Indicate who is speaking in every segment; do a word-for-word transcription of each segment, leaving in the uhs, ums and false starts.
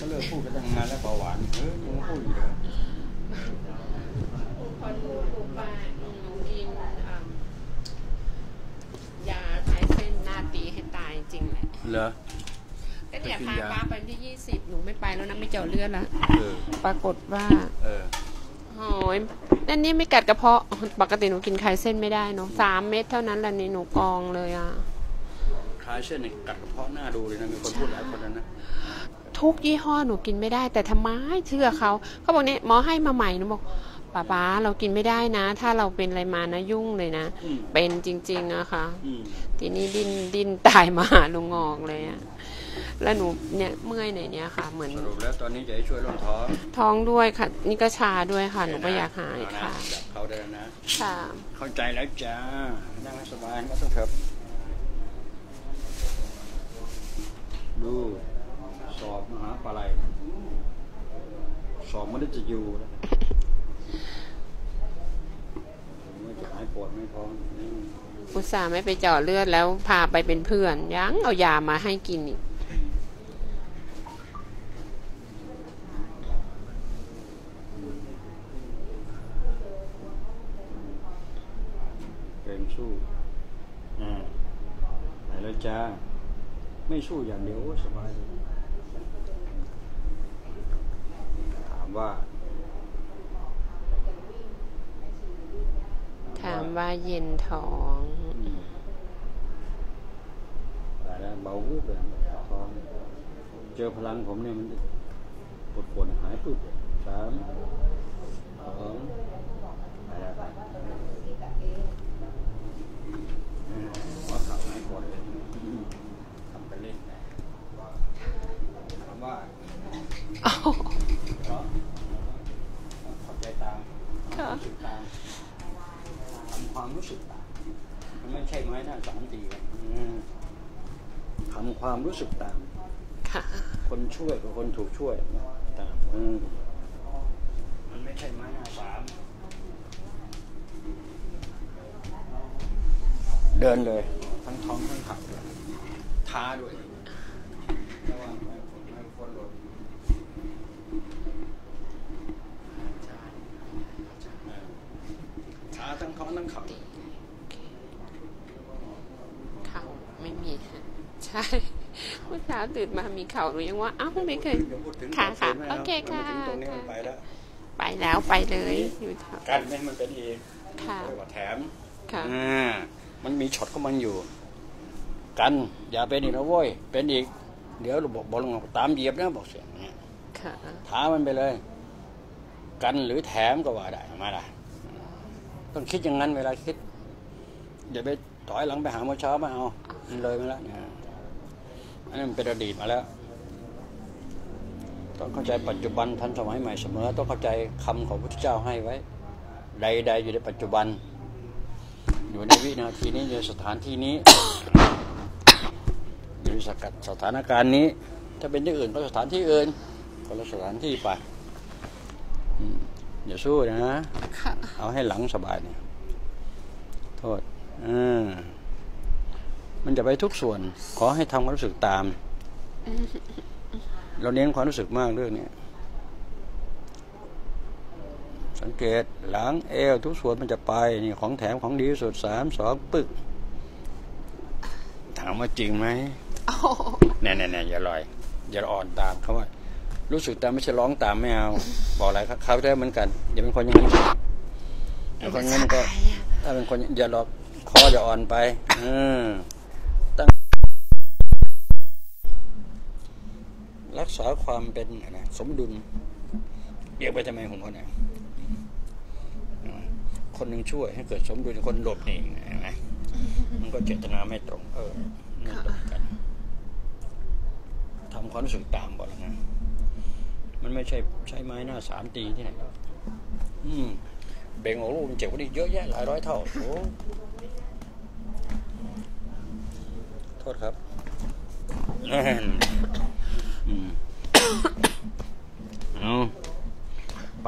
Speaker 1: เลิกพูดกันตั้งนานแล้วเบาหวานเออยังพูดอยู่เลย
Speaker 2: พอพูดปุ๊บว่าหนูกินยาคลายเส้นหน้าตีให้ตายจริงแหละ
Speaker 1: เหรอ
Speaker 2: ก็เนี่ยพาป้าไปที่ยี่สิบหนูไม่ไปแล้วนะไม่เจาะเลือดแล้วปรากฏว่า
Speaker 1: เออ
Speaker 2: โอ้ยนั่นนี่ไม่กัดกระเพาะปกติหนูกินคลายเส้นไม่ได้เนาะสามเม็ดเท่านั้นแหละนี่หนูกองเลยอ่ะ
Speaker 1: คลายเส้นนี่กัดกระเพาะหน้าดูเลยนะมีคนพูดหลายคนนะ
Speaker 2: ทุกยี่ห้อหนูกินไม่ได้แต่ทำไมเชื่อเขาเขาบอกเนี่ยหมอให้มาใหม่หนูบอกป้าป้าเรากินไม่ได้นะถ้าเราเป็นอะไรมานะยุ่งเลยนะเป็นจริงๆอะค่ะทีนี้ดิ้นดิ้นตายมาหาลุงงอกเลยอะแล้วหนูเนี่ยเมื่อยในเนี้ยค่ะเหมือน
Speaker 1: สรุปแล้วตอนนี้จะให้ช่วยลดท้อง
Speaker 2: ท้องด้วยค่ะนี่ก็ชาด้วยค่ะหนูก็อยากหายค่ะ
Speaker 1: เขาเดินนะ
Speaker 2: ค่ะ
Speaker 1: เข้าใจแล้วจ้านั่งสบายไม่ต้องเถิบดูสอบมหาปลายสอบไม่ได้จะอยู่ไม่จะหายปวดไม่ท้อง
Speaker 2: อุตส่าห์ไม่ไปเจาะเลือดแล้วพาไปเป็นเพื่อนยังเอายามาให้กินอีก
Speaker 1: เกมสู้อ่าไหนแล้วจ้าไม่สู้อย่างเดียวสบายถามว่า
Speaker 2: ถามว่าเย็นท้อง
Speaker 1: แต่เบาวูบเลยท้องเจอพลังผมเนี่ยมันปวดปวดหายปุ๊บสามสองอะไรไปว่าขับหายปวดเลยทำไปเล่นถามว่าเข้าใจตามรู้สึกตามทำความรู้สึกตามมันไม่ใช่ไม้หน้าสามตีทำความรู้สึกตามคนช่วยกับคนถูกช่วยตามมันไม่ใช่ไม้หน้าสามเดินเลยทั้งท้องทั้งขับเลยท้าด้วยระวังไม่ฝนไม่ฝนหล่นท้าทั้งท้องทั้งขับ
Speaker 2: เข่าไม่มีใช่เมื่อเช้าตื่นมามีเข่าหนูยังว่าเอ้าไม่เคยค่ะค่ะโอเคค่ะไปแล้วไปเลย
Speaker 1: กันไม่มันเป็นเอง
Speaker 2: ค่ะ
Speaker 1: ว่าแถม
Speaker 2: ค่ะ
Speaker 1: มันมีช็อตของมันอยู่กันอย่าเป็นอีกนะโว้ยเป็นอีกเดี๋ยวเราบอกบอกลงตามเหยียบนะบอกเสียงเนี่ยท้ามันไปเลยกันหรือแถมก็ว่าได้มาได้ต้องคิดอย่างนั้นเวลาคิดอย่าไปถอยหลังไปหาเมื่อเช้ามาเอาเลยมาแล้วเนี่ยอันนี้มันเป็นอดีตมาแล้วต้องเข้าใจปัจจุบันทันสมัยใหม่เสมอต้องเข้าใจคำของพระพุทธเจ้าให้ไว้ใดๆอยู่ในปัจจุบันอยู่ในวินาทีนี้อยู่สถานที่นี้อยู่ในสถานการณ์นี้ถ้าเป็นที่อื่นก็สถานที่อื่นก็ละสถานที่ไปอย่าสู้นะเอาให้หลังสบายเนี่ยโทษอ่ามันจะไปทุกส่วนขอให้ทำความรู้สึกตามเราเน้นความรู้สึกมากเรื่องนี้สังเกตหลังเอวทุกส่วนมันจะไปนี่ของแถมของดีสุดสามสองปึ๊กถามว่าจริงไหมแน่ๆๆอย่าลอยอย่าอ่อนตามเขาว่ารู้สึกตามไม่ใช่ร้องตามไม่เอาบอกอะไรครับเขาได้เหมือนกันอย่าเป็นคนอย่างนั้นถ้าคนงั้นก็ถ้าเป็นคนอย่าหลอกคออย่าอ่อนไปตั้งรักษาความเป็นนะสมดุลเรียกไปทำไมของคนเนี่ยคนหนึ่งช่วยให้เกิดสมดุลคนหลบนี่ไงมันก็เจตนาไม่ตรงเออไม่ตรงกันทำความรู้สึกตามบอกแล้วนะมันไม่ใช่ใช้ไม้หน้าสามตีที่ไหนอืมเบ่งออกลูกมันเจ็บกว่านี้เยอะแยะหลายร้อยเท่าโอ้โทษครับอืมเอาไป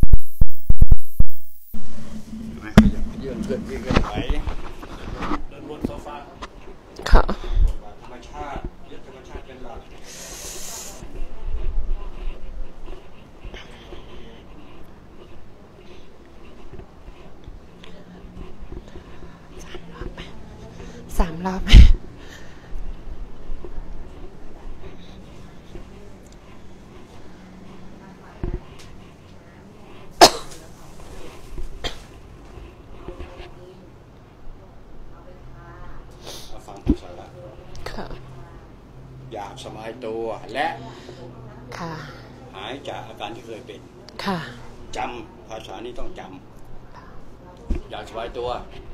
Speaker 1: เยื่อนเกินวิ่งกันไปเดินบนโซฟา
Speaker 2: ค่ะ
Speaker 1: ธรรมชาติยึดธรรมชาติเป็นหลัก
Speaker 2: รอบไหม
Speaker 1: ฟังภาษาละ
Speaker 2: ค่ะ
Speaker 1: อยากสบายตัวและ
Speaker 2: ค่ะ
Speaker 1: หายจากอาการที่เคยเป็น
Speaker 2: ค่ะ
Speaker 1: จำภาษานี้ต้องจำอยากสบายตัว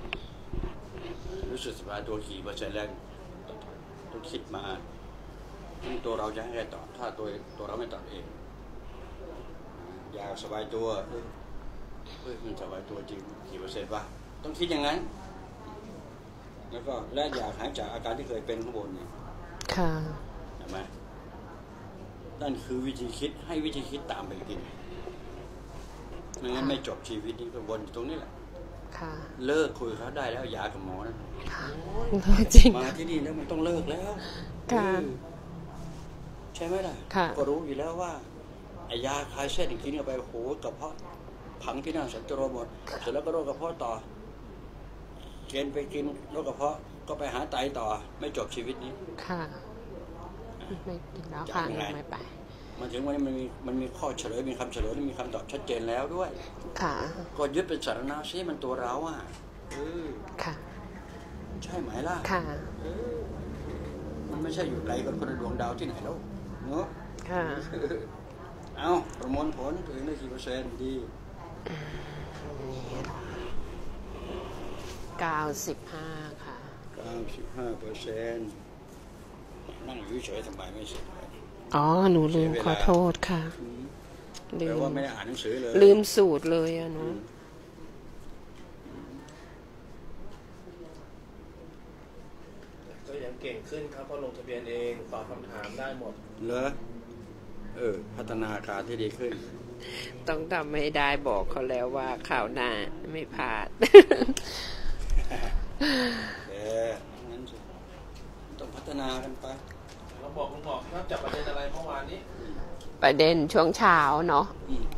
Speaker 1: รู้สึกสบายตัวกี่เปอร์เซ็นต์แล้วต้องคิดมาตัวเราจะให้ใครตอบถ้าตัวตัวเราไม่ตอบเองอยากสบายตัวเฮ้ยมันสบายตัวจริงกี่เปอร์เซ็นต์วะต้องคิดอย่างนั้นแล้วก็และอยากหายจากอาการที่เคยเป็นข้างบนเนี่ย
Speaker 2: ค่ะ
Speaker 1: เห็นไหมนั่นคือวิธีคิดให้วิธีคิดตามไปกินไม่งั้นไม่จบชีวิตนี้ก็วนตรงนี้แหละเลิกคุยเขาได้แล้วยากับหมอนะ
Speaker 2: จริง
Speaker 1: มาที่นี่แล้วมันต้องเลิกแล้วใช่ไหมล่ะก็รู้อยู่แล้วว่าไอ้ยาคลายเส้นกินเข้าไปโหกระเพาะพังที่น่าสันตโรหมดเสร็จแล้วก็โรคกระเพาะต่อเกณฑ์ไปกินโรคกระเพาะก็ไปหาไตต่อไม่จบชีวิตนี้
Speaker 2: ค่ะไม่กินแล้วค่ะไม่ไป
Speaker 1: มันถึงวันนี้มันมีมันมีข้อเฉลยมีคำเฉลยและมีคำตอบชัดเจนแล้วด้วย
Speaker 2: ค่ะ
Speaker 1: ก็ยึดเป็นสารณะซิมันตัวเราอ่ะ
Speaker 2: ค่ะ
Speaker 1: ใช่ไหมล่ะ
Speaker 2: ค่ะ
Speaker 1: มันไม่ใช่อยู่ไกลกันคนละดวงดาวที่ไหนแล้วเนาะ
Speaker 2: ค่ะ
Speaker 1: เอาประมวลผลตัวเองได้กี่เปอร์เซ็นต์ดี
Speaker 2: เก้าสิบห้าค่ะ
Speaker 1: เก้าสิบห้าเปอร์เซ็นต์นั่งอยู่เฉยๆทำไมไม่เสร็จ
Speaker 2: อ๋อหนูลืมขอโทษค่ะ
Speaker 1: ลืมว่าไม่ได้อ่านหนังสือเลย
Speaker 2: ลืมสูตรเลยอะหนู
Speaker 3: ก็ยังเก่งขึ้นครับเพราะลงทะเบียนเองตอบคำถามได้หมด
Speaker 1: เหรอเออพัฒนาการที่ดีขึ้น
Speaker 2: ต้องทำไม่ได้บอกเขาแล้วว่าข่าวหน้าไม่พลาด
Speaker 1: เอองั้นต้องพัฒนากันไป
Speaker 3: เราบอกคุณหมอครับจับประเด็นอะไรเมื่อวานนี้
Speaker 2: ประเด็นช่วงเช้าเนาะ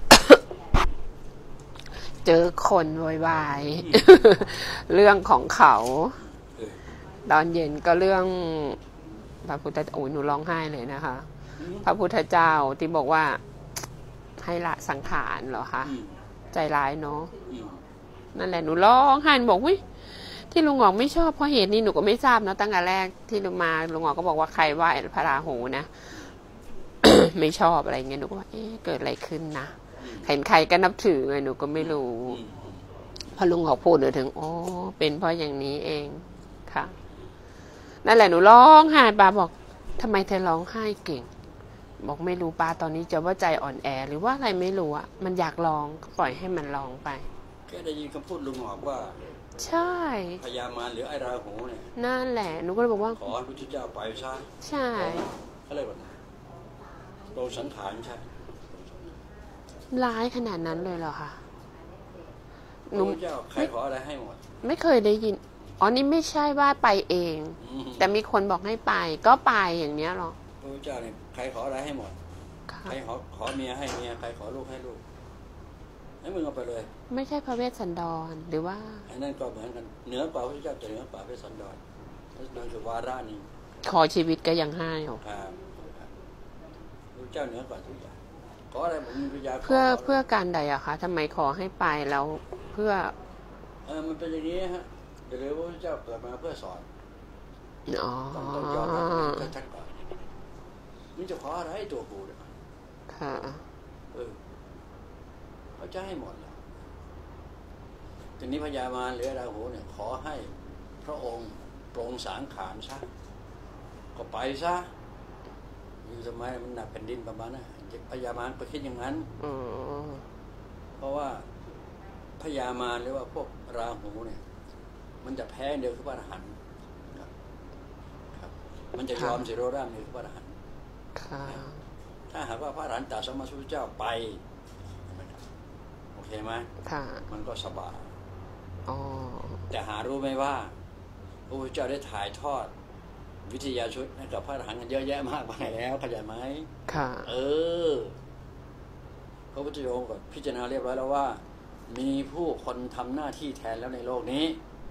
Speaker 2: เจอคนโวยวายเรื่องของเขาตอนเย็นก็เรื่องพระพุทธโอ้ยหนูร้องไห้เลยนะคะพระพุทธเจ้าที่บอกว่าให้ละสังขารเหรอคะใจร้ายเนาะนั่นแหละหนูร้องไห้บอกวิที่ลุงหงอกไม่ชอบเพราะเหตุนี้หนูก็ไม่ทราบเนาะตั้งแต่แรกที่ลุงมาลุงหงอกก็บอกว่าใครไหว้พระราหูนะ ไม่ชอบอะไรเงี้ยหนูก็ว่าเอ๊ะเกิดอะไรขึ้นนะเห็นใครก็นับถือไงหนูก็ไม่รู้พอลุงหงอกพูดหนูถึงอ๋อเป็นเพราะอย่างนี้เองค่ะนั่นแหละหนูร้องไห้ป้าบอกทำไมเธอร้องไห้เก่งบอกไม่รู้ป้าตอนนี้จะว่าใจอ่อนแอหรือว่าอะไรไม่รู้อ่ะมันอยากร้องก็ปล่อยให้มันร้องไป
Speaker 1: แค่ได้ยินคำพูดลุงหงอกว่า
Speaker 2: ใช่
Speaker 1: พญามารหรือไอ้ราหูเนี่ย
Speaker 2: นั่นแหละหนูก็เลยบอกว่า
Speaker 1: ขอพระพุทธเจ้าไปซะ
Speaker 2: ใช่
Speaker 1: เขาเลยแบบโดนสังขารใช่
Speaker 2: ร้ายขนาดนั้นเลยเหรอคะ
Speaker 1: หนูเจ้าใครขออะไรให้หมด
Speaker 2: ไม่เคยได้ยินอ๋อนี่ไม่ใช่ว่าไปเองแต่มีคนบอกให้ไปก็ไปอย่างเนี้ยหรอ
Speaker 1: พระเจ้าเนี่ยใครขออะไรให้หมดใครขอขอเมียให้เมียใครขอลูกให้ลูกให้มึงเอาไปเลย
Speaker 2: ไม่ใช่พระเวสสันดรหรือว่า
Speaker 1: อันนั้นก็เหมือนกันเหนือกว่าพระเจ้าจะเหนือกว่าพระเวสสันดรโดยเฉพาะวาระนี้
Speaker 2: ขอชีวิตก็ยังให้หรอ
Speaker 1: ครับพระเจ้าเหนือกว่าทุกอย่างขออะไรผมมีปัญญา
Speaker 2: เพื่อเพื่อการใดอะคะทำไมขอให้ไปแล้วเพื่อ
Speaker 1: เออมันเป็นอย่างนี้ฮะเดี๋ยวพระเจ้าเกิดมาเพื่อสอน
Speaker 2: อ๋อ
Speaker 1: ต้องต้องยอมรับชัดๆก่อนนี่จะขออะไรให้ตัวกูเนี่ย
Speaker 2: ค่ะ
Speaker 1: เออเขาจะให้หมดแล้วทีนี้พญามารหรือราหูเนี่ยขอให้พระองค์ปรงสังขารซะก็ไปซะอยู่ทำไมมันหนักแผ่นดินประมาณนั้นพญามารไปคิดอย่างนั้นเพราะว่าพญามารหรือว่าพวกราหูเนี่ยมันจะแพ้เดียวคือพระอรหันต์ครับมันจะยอมสิโรร่างเดียวคือพระอรหันต์ถ้าหากว่าพระอรหันต์ตรัสสัมมาสัมพุทธเจ้าไปโอเคไหมมันก็สบายแต่หารู้ไหมว่าพระพุทธเจ้าได้ถ่ายทอดวิทยาชุดให้กับพระอรหันต์กันเยอะแยะมากมายแล้วเข้าใจไหม
Speaker 2: ค่ะ
Speaker 1: เออพระพุทธองค์ก็พิจารณาเรียบร้อยแล้วว่ามีผู้คนทำหน้าที่แทนแล้วในโลกนี้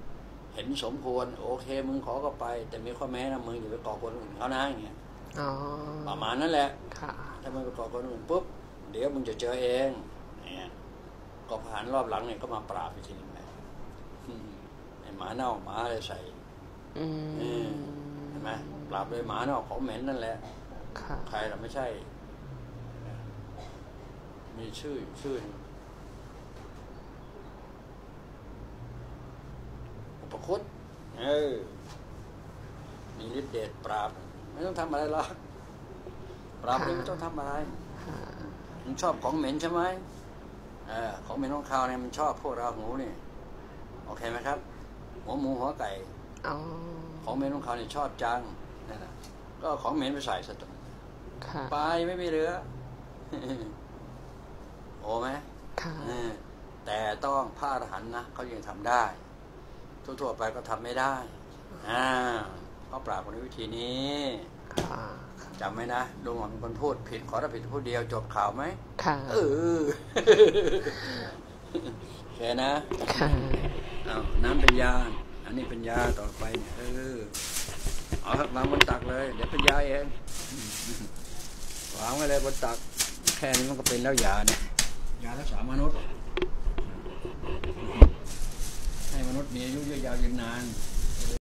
Speaker 1: เห็นสมควรโอเคมึงขอก็ไปแต่มีข้อแม้นะมึงอย่าไปก่อคนอื่นเขานะอย่างเงี้ยประมาณนั้นแหละถ้ามึงไปก่อคนอื่นปุ๊บเดี๋ยวมึงจะเจอเองเนี่ยก็ผ่านรอบหลังเนี่ยก็มาปราบอีกทีนึงนะไอ้หมาเน่าหมาอะไรใส่เห็นไหมปราบด้วยหมาเน่าของเหม็นนั่นแหละใครเราไม่ใช่มีชื่อชื่ออุปคุตเออมีฤทธิ์เดชปราบไม่ต้องทำอะไรหรอกปราบเลยไม่ต้องทำอะไรมันชอบของเหม็นใช่ไหมเออของเหม็นของข้าวเนี่ยมันชอบพวกราหูนี่โอเคไหมครับหัวหมูหัวไก่ของเหม็นของข้าวเนี่ยชอบจังนั่นแหละก็ของเหม็นไปใส่สตุนไปไม่มีเหลือโอ้ไหมแต่ต้องพระอรหันต์นะเขายังทำได้ทั่วๆไปก็ทำไม่ได้อ่าเขาปราบคนวิธีนี้จำไหมนะลุงหวังเป็นคนพูดผิดขอรับผิดพูดเดียวจบข่าวไหมค่ะเออแค่นะเอาน้ำเป็นยาอันนี้เป็นยาต่อไปเนี่ยเออเอาวางบนตักเลยเดี๋ยวเป็นยาเองวางไว้เลยบนตักแค่นี้มันก็เป็นแล้วยาเนี่ยยารักษามนุษย์ให้มนุษย์มีอายุยืนยาวยืนนาน